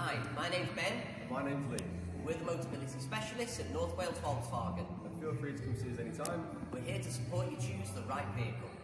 Hi, my name's Ben. My name's Lee. We're the Motability specialists at North Wales Volkswagen. And feel free to come see us anytime. We're here to support you choose the right vehicle.